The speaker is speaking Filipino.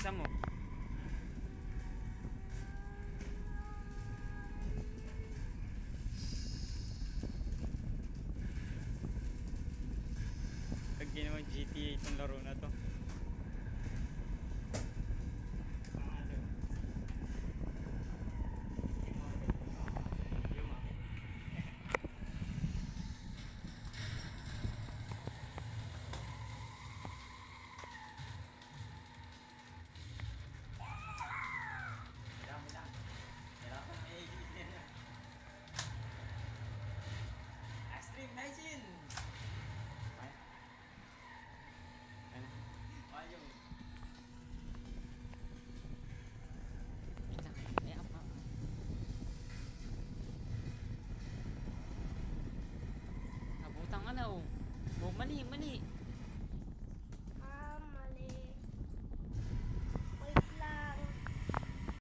Bilisan mo. Pag ginawang GTA itong laro na to. Extreme Hygiene! Ayaw. Nabutang ka na oh. Oh, mali, mali.